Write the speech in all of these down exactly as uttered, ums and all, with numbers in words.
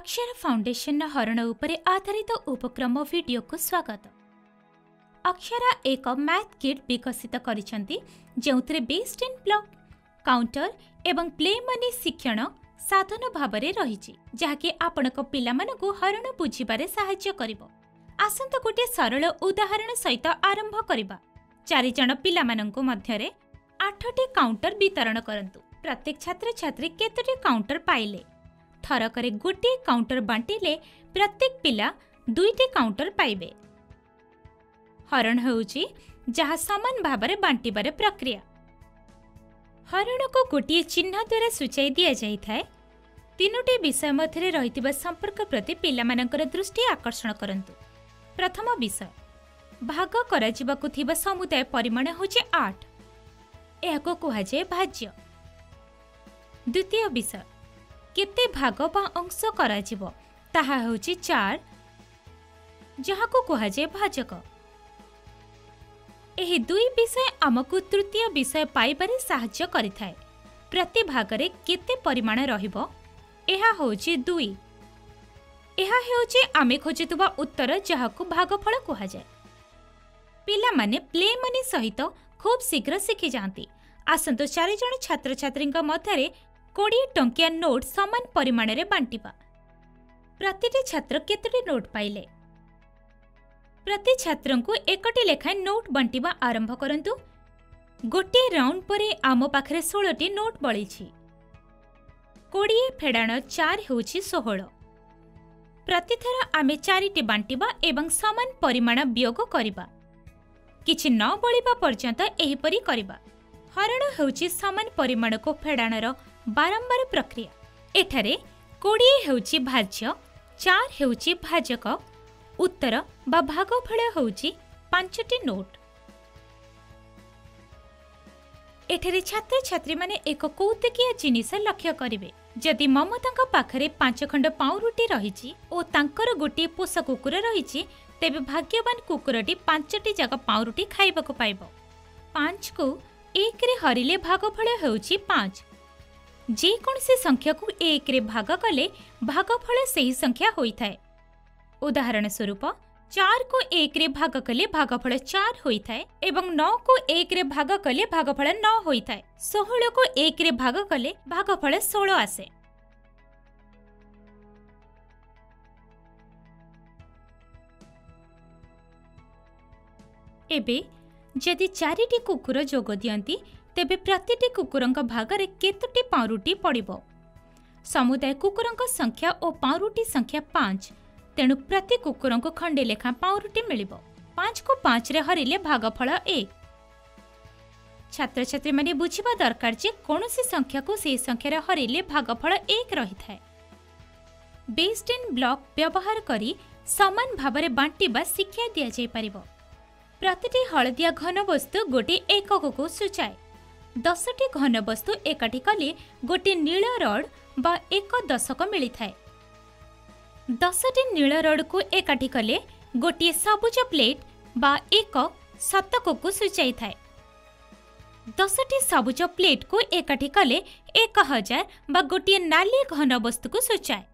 अक्षर फाउंडेशन हरण उपरे आधारित उपक्रम वीडियो को स्वागत। अक्षरा एक मैथ किट विकसित करिसेंती जेउथरे बेस्ड इन ब्लॉक काउंटर एवं प्ले मनी शिक्षण साधन भाबरे रहिछि जाहाकि आपणक पिलामानकु हरण बुझिबारे सहाय्य करिवो। आसंत गोटे सरल उदाहरण सहित आरंभ करिबा। चारि जण पिलामानकु मध्यरे आठटी काउंटर वितरण करंतु। प्रत्येक छात्र छात्री केतोटी काउंटर पाइले थरकरे गोटे काउंटर बांटिले प्रत्येक पिला दुईटी काउंटर पाइबे। हरण होउची जहा समान भाबरे बांटिबारे प्रक्रिया। हरण को गोटे चिन्ह द्वारा सूचाई दिया जाई थाए। तीनोटी विषय मध्यरे रहितिबा संपर्क प्रति पिलामानकर दृष्टि आकर्षण करंतु। प्रथम विषय भाग कराजिबाकु थिबा समुदाय परिमाण होचे आठ। एहाको कुहाजे भाज्य। द्वितीय विषय केते भाग बा अंश कराजिबो ताहा होची चार जहाको कुहाजे भाजक। एही दुई विषय आमकु तृतीय विषय पाइबारे सहाय्य करिथाए। प्रति भागरे केते परिमाण रहिबो एहा होची दुई। एहा हेउची आमे खोजितुबा उत्तर जहाकु भागफल कुहाजाए। पिला माने प्ले मनी सहित खूब शीघ्र शिखि जांती। आसंतो चारि जण छात्र छात्रींका मध्यरे कोड़े टंकिया नोट समान परिमाण रे बांटिबा। प्रतिटी छात्र केतोटी नोट पाइले प्रति छात्र को एकटी लेखाएं नोट बांटिबा आरंभ करंतु। गोटे राउंड परे आम पाखरे सोलह नोट बळीछि। कोड़े फेडाण चार हेउछि सोलह। प्रतिथर आमे चारिटी बांटिबा एवं समान परिमाण वियोग करिबा। किछि न बळिबा पर्यंत एहिपरि करिबा। हरण हेउछि समान परिमाण को फेडाणर बारंबार प्रक्रिया। एठारे कोड़े हेउछि भाज्य, चार हेउछि भाजक, उत्तर बा भागफल हेउछि पांचटी नोट। एठारे छात्र छात्री माने एक कौतुकिया जिनिस लक्ष्य करिवे। जदि ममतांका पाखरे पांच खंड पाउरुटी रहिछि ओ तांकर गोटे पोषा कुकुर रहिछि तेबे भाग्यवान कुकुरटी पांचटी जाक पाउरुटी खाइबाको पाइबो। पांच को एक रे हरिले भागफल हेउछि पांच। जे कोनसी संख्या को एक रे भाग कले भागफल सही संख्या होइथाए। उदाहरण स्वरूप चार को एक रे भाग कले भागफल चार होइथाए एवं नौ को एक रे भाग कले भागफल नौ होइथाए। सोलह को एक रे भाग कले भागफल सोलह आसे। एबे जदि चारिटी कुकुर जोग दियंती तेबे प्रतिटी कुकुरंक भागरे केतोटी पाउरुटी पड़िबो। समुदाय कुकुरंक संख्या और पाउरुटी संख्या पांच। तेणु प्रति कुकुरंक खंडे लेखा पाउरुटी मिलिबो। पांच को पांच रे हरिले भागफल एक। छात्र छात्री माने बुझिबा दरकार जे कोनोसी संख्या को से संख्या रे हरिले भागफल एक रहिथाए। बेस्ड इन ब्लॉक व्यवहार करी समान भाबरे बांटिबा शिक्षा दिया जाय परिबो। प्रतिटी हळदिया घन वस्तु गोटे एकक को सूचाए। दसटी घन वस्तु एकाठी कले गोटे नील रड बा एक दशक मिलिथाए। दसटी नील रड को एकाठी कले गोटे सबुज प्लेट बा एक शतक को सूचाई थाए। दसटी सबुज प्लेट को एकाठी कले एक हजार बा गोटे नाली घन वस्तु को सूचाए।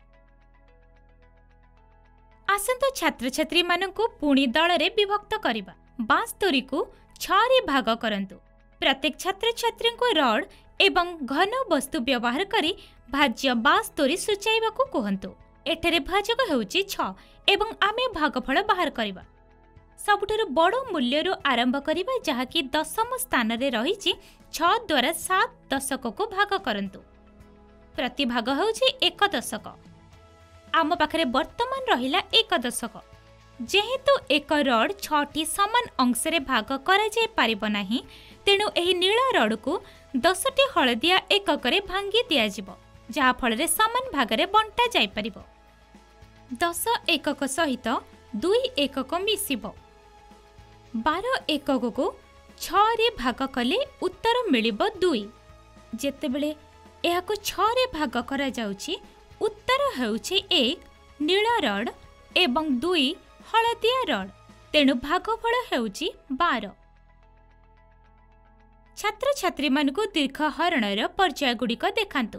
आसंत छात्र छात्री मानकु पुणी दल रे विभक्त करिबा। बास्तोरी को छारे भाग करंतु। प्रत्येक छात्र छात्री को रड एवं घन वस्तु व्यवहार करी भाज्य बास्तोरी सूचाइबा को कहंतु। एठारे भाजक हेउची छ एवं आमे भागफल बाहर करिबा। सबुठारु बड़ो मूल्य रो आरंभ करिबा जहा कि दशम स्थान रे रहिछि छ द्वारा सात दशक को भाग करंतु। प्रति भाग हेउची एक दशक। आम पाखरे वर्तमान रहिला एक दशक। जेहेतु एक रड छटी समान अंश रे भाग करा जाय पारिबो नाही तेणु एही नील रड को दसटी हळदिया एकक रे भांगी दिया जिवो जहा फल रे समान भाग रे बंटा जाय पारिबो। दस एकक सहित दुई एकक मिसिबो। बारह एकक को छ रे भाग कले उत्तर मिलिबो दुई। जेतेबेले एहा को छ रे भाग करा जाउछि उत्तर हेउछि एक नील रड एवं दुई हळदिया रड। तेणु भागफल हेउछि बारह। छात्र छात्री मानकु दीर्घ हरणर पर्याय गुड़िक देखांतु।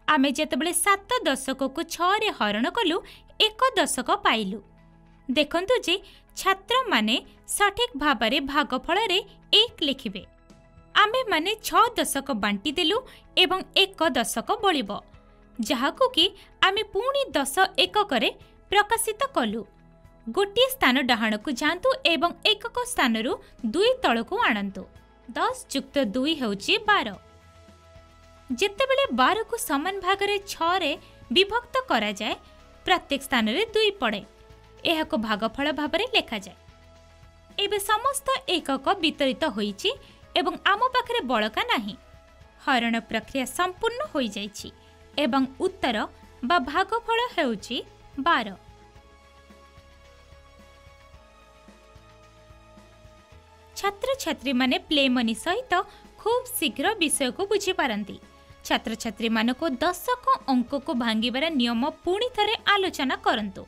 आमे जेतेबेले सात दशक को छे हरण कलु एक दशक पाइलु। देखंतु जे छात्र माने सठिक भाबरे भागफल रे एक लिखिबे। आमे माने छ दशक बांटी देलु एवं एक दशक बळिबो, जहाकु कि आमे पुणी दस एकक रे प्रकाशित कलु। गोटे स्थान डाहाण को जातु एवं एकक स्थान रु दुई तल को आणंतु। दस जुक्त दुई हेउची बार। जेतेबेले बार को समान भाग रे छ रे विभक्त करा जाए, प्रत्येक स्थान रे दुई पड़े। एहा को भागफल भाव रे लेखा जाए। एबे समस्त एकक वितरित होईची एवं आम पाखरे बळका नाही। हरण प्रक्रिया संपूर्ण होई जाईची एवं उत्तर बा भागफल हेउची बार। छात्र छात्री माने प्ले मनी सहित खूब शीघ्र विषय को बुझी पारंती। छात्र छात्री मान को दशक अंक को भांगिबार नियम पुणी थरे आलोचना करंतु।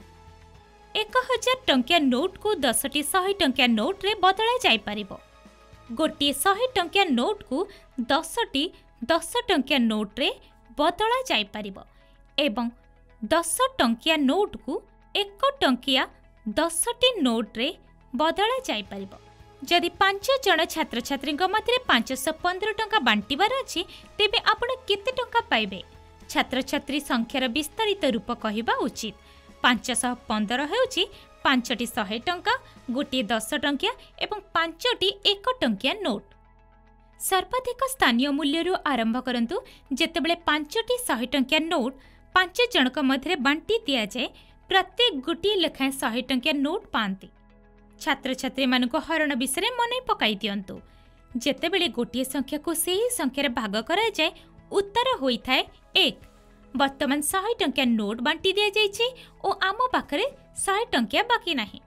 एक हजार टंकिया नोट को दसटी शहे टंकिया नोट रे बदला जाई पारिबो। गोटे शहे टंकिया नोट को दसटी दस टंकिया नोट रे बदला जाई पारिबो एवं दस टंकिया नोट को एक टंकिया दसटी नोट रे बदला जाई पारिबो। जदि पांच जन छात्र छात्री मध्य पांच सौ पंद्रह टंका बांटिबार अछि, तेबे आपण केते टंका पाइबे? छात्र छात्री संख्यार विस्तारित रूप कहिबा उचित। पांच सौ पंद्रह हेउची पांचटी शहे टंका, गोटे दस टंकिया एवं पांचटी एक टंकिया नोट। सर्वाधिक स्थानीय मूल्य आरंभ करंतु। जेतेबेले पांचटी शहे टंकिया नोट पांच जनक मध्य बांटी दिया जाए, प्रत्येक गोटे लेखाएं शहे टंकिया नोट पाती। छात्र छात्री मानक हरण विषय मन पकाई दियंतु। जेतेबेले गोटे संख्या को सही संख्यार भाग करा जाए, उत्तर होइथाए एक। वर्तमान शहे टंकिया नोट बांटी दिया जाइछि ओ आम पाखरे शहे टंकिया बाकी नाही।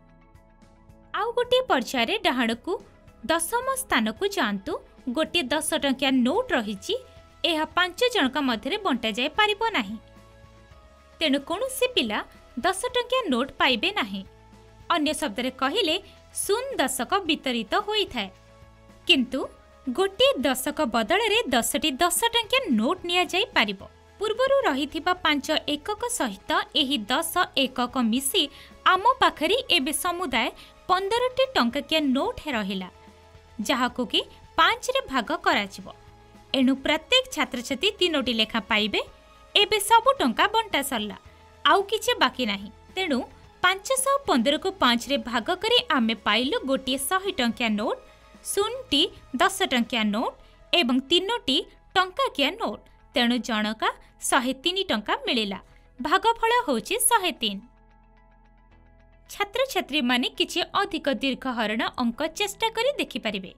आउ गोटे पर्याय डाहाण को दशम स्थान को जातु। गोटे दस टंकिया नोट रही, यह पांच जनक मध्य बंटा जाए पारिबो नाही। तेणु कौनसी पिला दस टंकिया नोट पाइबे नाही। अन्य शब्द रे कहिले शून्य दशक वितरित होइथाए, किंतु गोटे दशक बदल रे दसटी दस टंकिया नोट निया जाई पारिबो। पूर्वरु रहिथिबा पांच एकक सहित एही दस एकक मिसी आम पाखरी एबे समुदाय पंद्रटी टंकिया नोट रहिला, जहाको कि पांच रे भाग कराजिबो। एणु प्रत्येक छात्र छात्री तीनोटी लेखा पाइबे। एबे सबु टंका बंटा सरला, आउ किछि बाकी नाही। तेणु पांच सौ पंद्रह को पांच रे भाग करी आमे पाइलु गोटे शहे टंकिया नोट, शून्यटी दस टंकिया नोट एवं तीनोटी टंकाकिया नोट। तेणु जनका शहे तीन टंका मिलिला। भागफल होची शहे तीन। छात्र छात्री माने किछि अधिक दीर्घ हरण अंक चेष्टा करी देखि परिबे।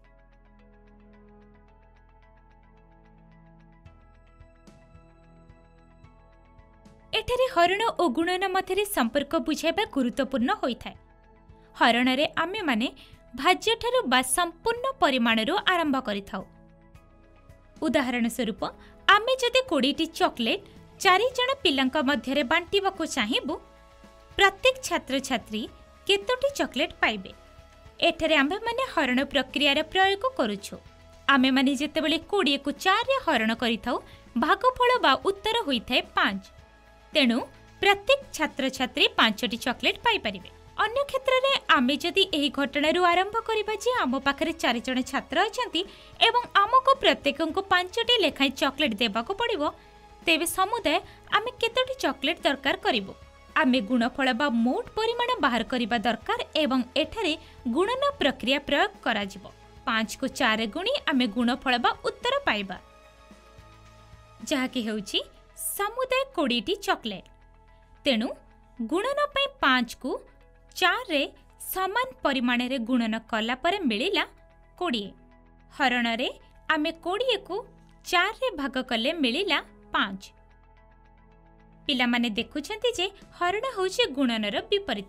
एठारे हरण और गुणन मध्य संपर्क बुझाइबा गुरुत्वपूर्ण होइथाए। हरण रे आमे माने भाज्य ठारू बा संपूर्ण परिमाण रो आरंभ करिथाउ। उदाहरण स्वरूप आमे जदि बीस चॉकलेट चारि जण पिलांक मध्यरे बांटिबाकू चाहिबु, प्रत्येक छात्र छात्री केतोटी चॉकलेट पाइबे? एठारे आमे माने हरण प्रक्रिया रे प्रयोग करूछु। आमे माने जेतेबेले बीस को चार रे हरण करिथाउ, भागफल बा उत्तर होइथाए पांच। तेणु प्रत्येक छात्र छात्री पांचटी चॉकलेट पाई परिबे। अन्य क्षेत्र में आमे जदि एही घटनारू आरंभ करिबा जे आम पाखरे चारि जण छात्र अछंती एवं आमको प्रत्येकको पांचटी लेखाई चॉकलेट देबाको पड़िबो, तेबे समुदाय आमे केतोटी चॉकलेट दरकार करिबो? आमे गुणफल बा मोट परिमाण बाहर करिबा दरकार एवं एठारे गुणन प्रक्रिया प्रयोग करा जिवो। पांच को चार गुणी आमे गुणफल बा उत्तर पाइबा, जहाकि हेउची समुदाय बीस टी चॉकलेट। तेणु गुणन पई पांच को चार रे समान परिमाण रे गुणन कला परे मिलिला बीस। हरण रे आमे बीस को चार रे भाग कले मिलिला पांच। पिला माने देखुछंती जे हरण होउची गुणनर विपरीत।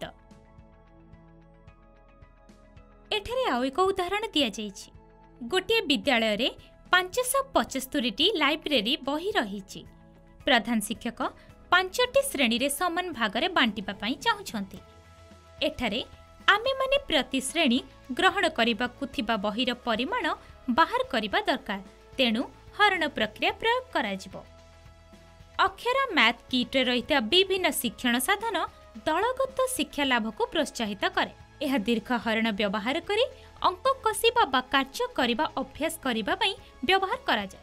एठारे आउ एक उदाहरण दिया जाइछि। गोटे विद्यालय रे पांच सौ पचहत्तर टी लाइब्रेरी बही रहिछि। प्रधान शिक्षक पांचटी श्रेणी रे समान भागरे बांटिबा पई चाहुछंती। एठारे आमे माने प्रति श्रेणी ग्रहण करिबाकु थिबा बहीर परिमाण बाहर करिबा दरकार। तेणु हरण प्रक्रिया प्रयोग करा जिवो। अक्षरा मैथ किट्रे रही विभिन्न शिक्षण साधन दलगत शिक्षा लाभ को प्रोत्साहित करे। यह दीर्घ हरण व्यवहार करी अंक कषिबा बा कार्य करिबा अभ्यास करिबा पई व्यवहार करा जाय।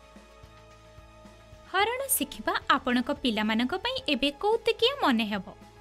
हरण शिखिबा आपणक पिलामानक पई एबे कौतुकिया मने हेबो।